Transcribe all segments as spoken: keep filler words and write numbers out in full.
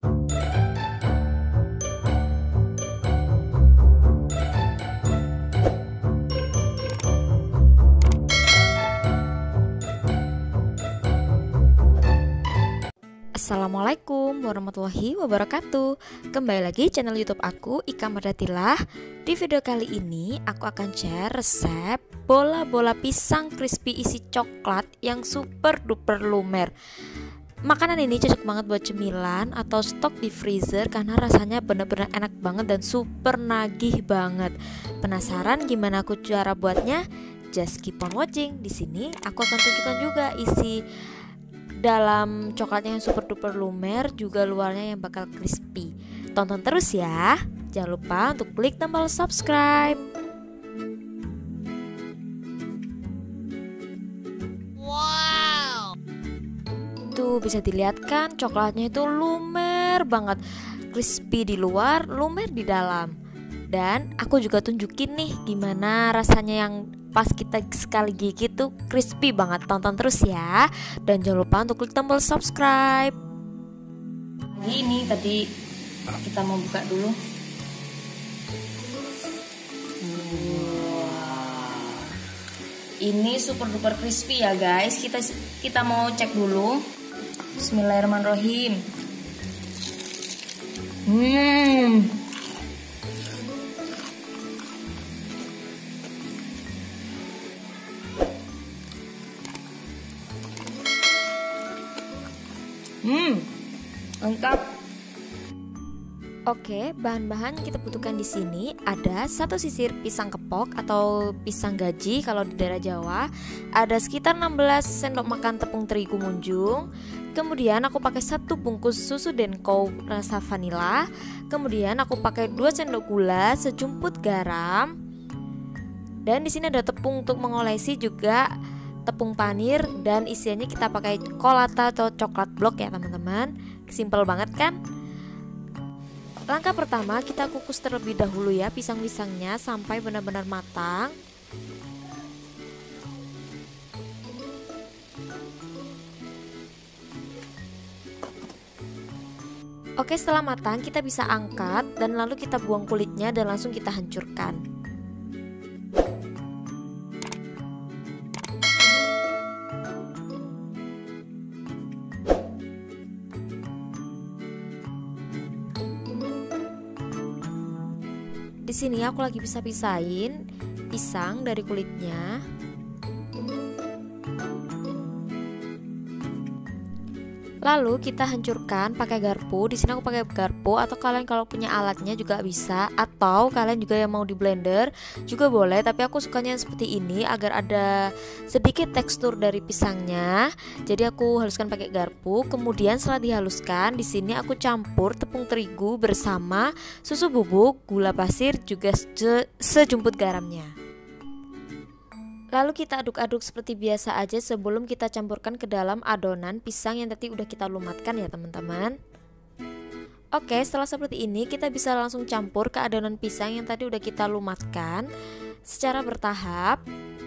Assalamualaikum warahmatullahi wabarakatuh. Kembali lagi channel YouTube aku, Ika Mardatilah. Di video kali ini aku akan share resep bola-bola pisang crispy isi coklat yang super duper lumer. Makanan ini cocok banget buat cemilan atau stok di freezer karena rasanya bener-bener enak banget dan super nagih banget. Penasaran gimana aku cara buatnya? Just keep on watching. Di sini aku akan tunjukkan juga isi dalam coklatnya yang super duper lumer, juga luarnya yang bakal crispy. Tonton terus ya. Jangan lupa untuk klik tombol subscribe. Wow. Tuh bisa dilihat kan, coklatnya itu lumer banget, crispy di luar, lumer di dalam. Dan aku juga tunjukin nih gimana rasanya yang pas kita sekali gigit tuh crispy banget. Tonton terus ya. Dan jangan lupa untuk klik tombol subscribe. Ini tadi kita mau buka dulu. Wow. Ini super duper crispy ya guys. Kita kita mau cek dulu. Bismillahirrahmanirrahim. Hmm. Hmm, lengkap. Oke, bahan-bahan yang kita butuhkan di sini ada satu sisir pisang kepok atau pisang gaji kalau di daerah Jawa, ada sekitar enam belas sendok makan tepung terigu munjung. Kemudian aku pakai satu bungkus susu Denko rasa vanila. Kemudian aku pakai dua sendok gula, sejumput garam. Dan di sini ada tepung untuk mengolesi juga, tepung panir, dan isiannya kita pakai kolata atau coklat blok ya teman-teman. Simple banget kan? Langkah pertama, kita kukus terlebih dahulu ya pisang-pisangnya sampai benar-benar matang. Oke, setelah matang kita bisa angkat dan lalu kita buang kulitnya dan langsung kita hancurkan. Di sini aku lagi bisa pisahin pisang dari kulitnya. Lalu kita hancurkan pakai garpu. Di sini aku pakai garpu, atau kalian kalau punya alatnya juga bisa, atau kalian juga yang mau di blender juga boleh, tapi aku sukanya seperti ini agar ada sedikit tekstur dari pisangnya. Jadi aku haluskan pakai garpu. Kemudian setelah dihaluskan, di sini aku campur tepung terigu bersama susu bubuk, gula pasir, juga se sejumput garamnya. Lalu kita aduk-aduk seperti biasa aja sebelum kita campurkan ke dalam adonan pisang yang tadi udah kita lumatkan ya teman-teman. Oke, setelah seperti ini kita bisa langsung campur ke adonan pisang yang tadi udah kita lumatkan secara bertahap.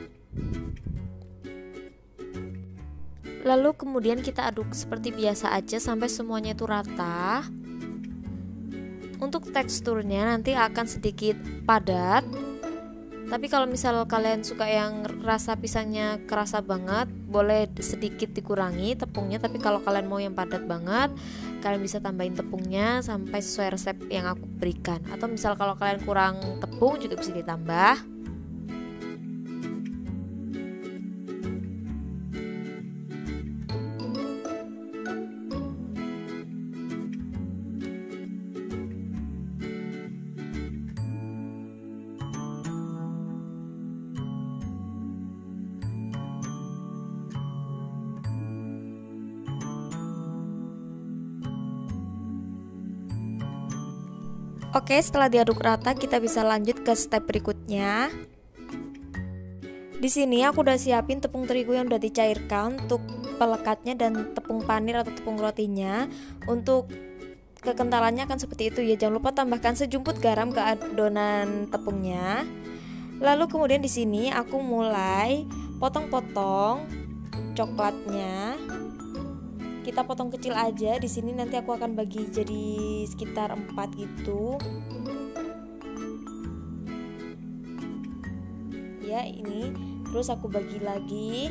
Lalu kemudian kita aduk seperti biasa aja sampai semuanya itu rata. Untuk teksturnya nanti akan sedikit padat. Tapi kalau misal kalian suka yang rasa pisangnya kerasa banget, boleh sedikit dikurangi tepungnya. Tapi kalau kalian mau yang padat banget, kalian bisa tambahin tepungnya sampai sesuai resep yang aku berikan. Atau misal kalau kalian kurang tepung juga bisa ditambah. Oke, setelah diaduk rata kita bisa lanjut ke step berikutnya. Di sini aku udah siapin tepung terigu yang udah dicairkan untuk pelekatnya dan tepung panir atau tepung rotinya. Untuk kekentalannya akan seperti itu ya. Jangan lupa tambahkan sejumput garam ke adonan tepungnya. Lalu kemudian di sini aku mulai potong-potong coklatnya. kita potong kecil aja. Di sini nanti aku akan bagi jadi sekitar empat gitu. Ya, ini terus aku bagi lagi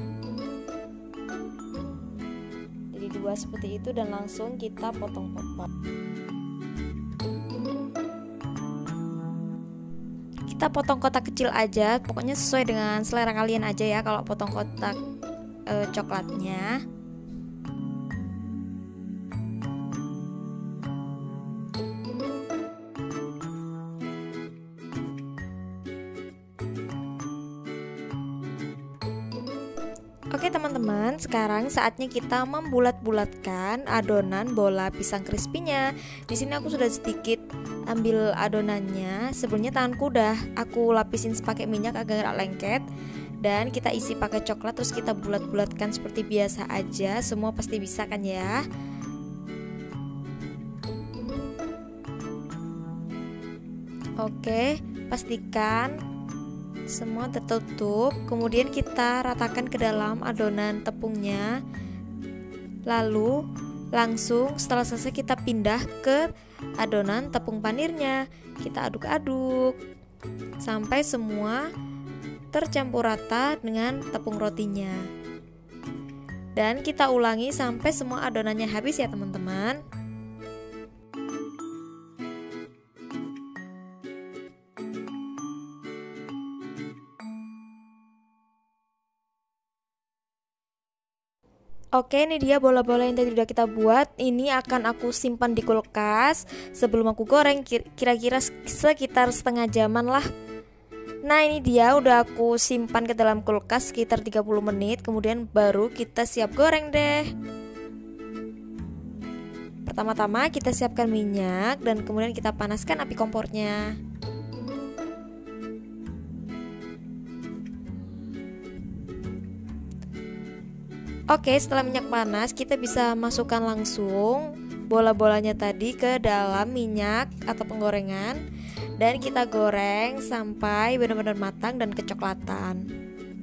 jadi dua seperti itu dan langsung kita potong-potong. Kita potong kotak kecil aja, pokoknya sesuai dengan selera kalian aja ya kalau potong kotak e, coklatnya. Oke teman-teman, sekarang saatnya kita membulat-bulatkan adonan bola pisang crispy-nya. Di sini aku sudah sedikit ambil adonannya. Sebelumnya tanganku udah aku lapisin pakai minyak agar gak lengket. Dan kita isi pakai coklat, terus kita bulat-bulatkan seperti biasa aja. Semua pasti bisa kan ya? Oke, pastikan semua tertutup, kemudian kita ratakan ke dalam adonan tepungnya. Lalu langsung setelah selesai kita pindah ke adonan tepung panirnya. Kita aduk-aduk sampai semua tercampur rata dengan tepung rotinya. Dan kita ulangi sampai semua adonannya habis ya teman-teman. Oke, ini dia bola-bola yang tadi udah kita buat. Ini akan aku simpan di kulkas sebelum aku goreng, kira-kira sekitar setengah jaman lah. Nah, ini dia udah aku simpan ke dalam kulkas sekitar tiga puluh menit. Kemudian baru kita siap goreng deh. Pertama-tama kita siapkan minyak dan kemudian kita panaskan api kompornya. Oke, setelah minyak panas kita bisa masukkan langsung bola-bolanya tadi ke dalam minyak atau penggorengan dan kita goreng sampai benar-benar matang dan kecoklatan.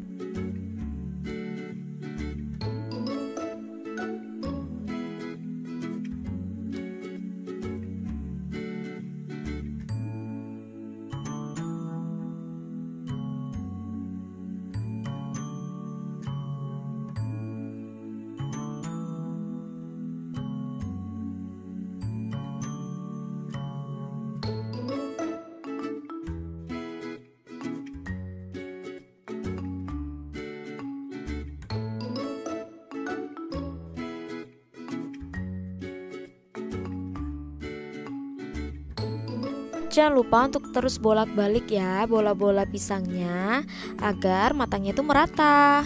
Jangan lupa untuk terus bolak-balik ya bola-bola pisangnya agar matangnya itu merata.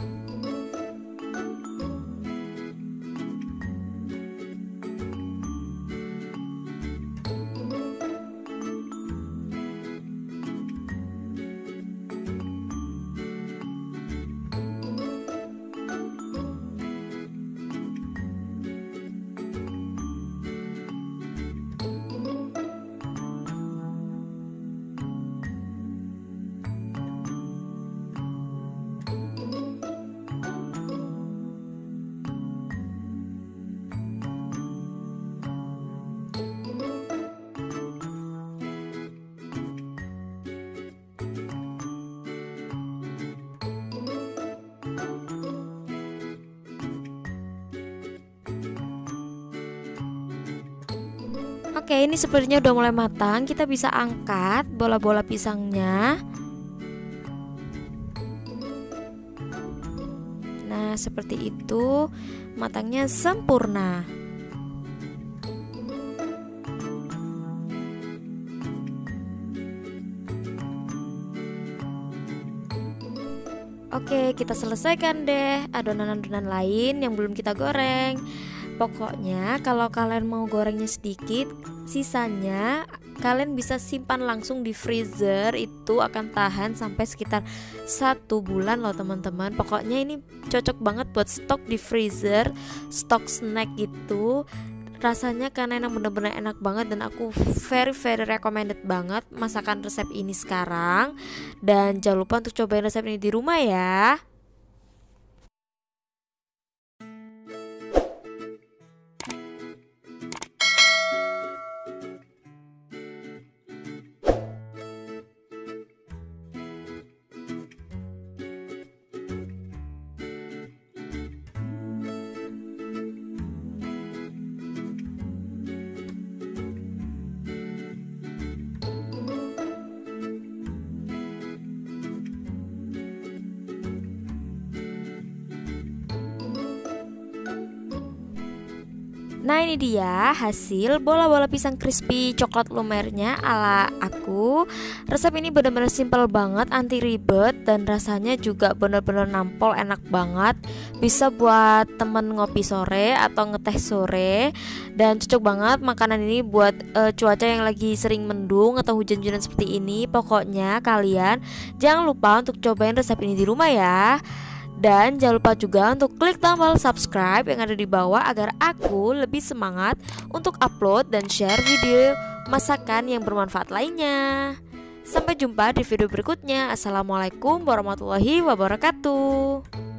Oke, ini sepertinya udah mulai matang. Kita bisa angkat bola-bola pisangnya. Nah, seperti itu matangnya sempurna. Oke, kita selesaikan deh adonan-adonan lain yang belum kita goreng. Pokoknya kalau kalian mau gorengnya sedikit, sisanya kalian bisa simpan langsung di freezer. Itu akan tahan sampai sekitar satu bulan loh teman-teman. Pokoknya ini cocok banget buat stok di freezer, stok snack gitu. Rasanya karena yang bener-bener enak banget dan aku very very recommended banget masakan resep ini sekarang. Dan jangan lupa untuk cobain resep ini di rumah ya. Nah ini dia hasil bola-bola pisang crispy coklat lumernya ala aku. Resep ini benar-benar simpel banget, anti ribet, dan rasanya juga benar-benar nampol, enak banget. Bisa buat temen ngopi sore atau ngeteh sore. Dan cocok banget makanan ini buat uh, cuaca yang lagi sering mendung atau hujan-hujan seperti ini. Pokoknya kalian jangan lupa untuk cobain resep ini di rumah ya. Dan jangan lupa juga untuk klik tombol subscribe yang ada di bawah agar aku lebih semangat untuk upload dan share video masakan yang bermanfaat lainnya. Sampai jumpa di video berikutnya. Assalamualaikum warahmatullahi wabarakatuh.